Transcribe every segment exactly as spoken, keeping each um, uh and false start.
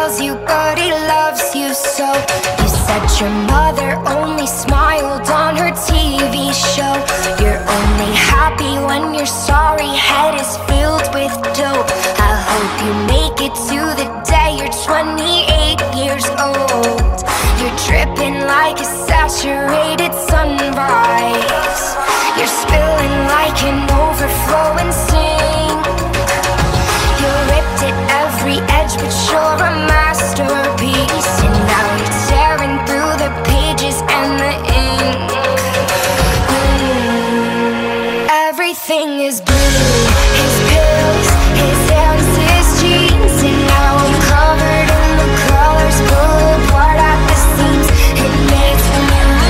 tells you, but he loves you so. You said your mother only smiled on her T V show. You're only happy when your sorry head is filled with dope. I hope you make it to the day you're twenty-eight years old. You're dripping like a saturated sunrise. You're spilling like an overflowing sink. You're ripped at every edge, but you're a masterpiece. And now you're tearing through the pages and the ink. Mm. Everything is blue. His pills, his hands, his jeans. And now I'm covered in the colors, pull apart at the seams. It makes me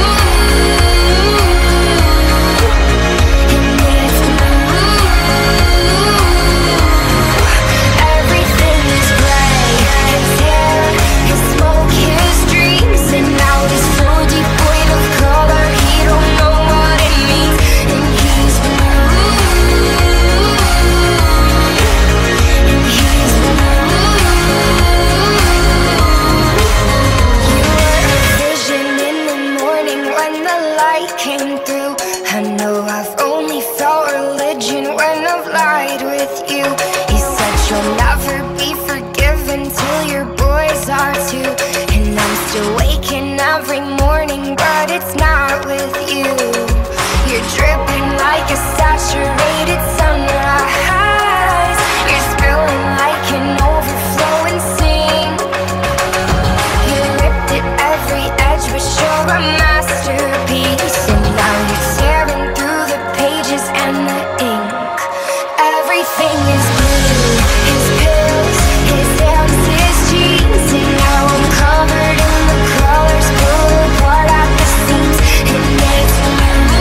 saturated sunrise. You're spilling like an overflowing sink. You're ripped at every edge, but you're a masterpiece. And now you're tearing through the pages and the ink. Everything is blue. His pills, his hands, his jeans. And now I'm covered in the colors, pull apart at the seams. It makes me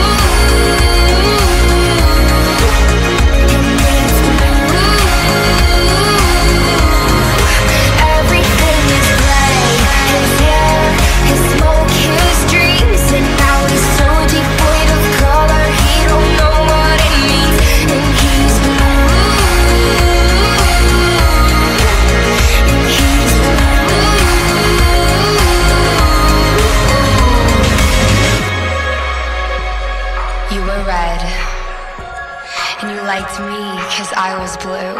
me, cause I was blue.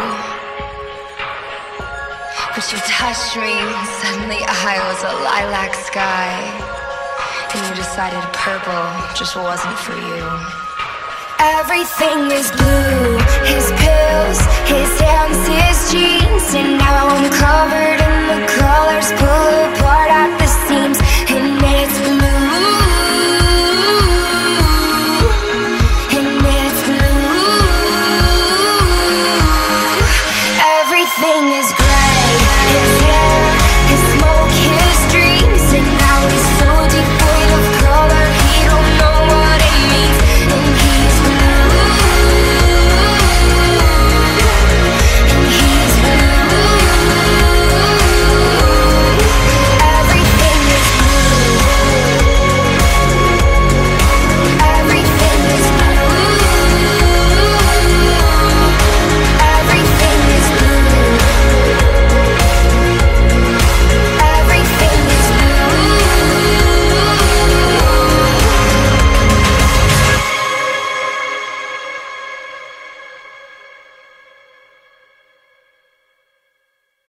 But you touched me, suddenly I was a lilac sky. And you decided purple just wasn't for you. Everything is blue. His pills, his hands, his jeans. And now I'm covered in the colors, pull apart.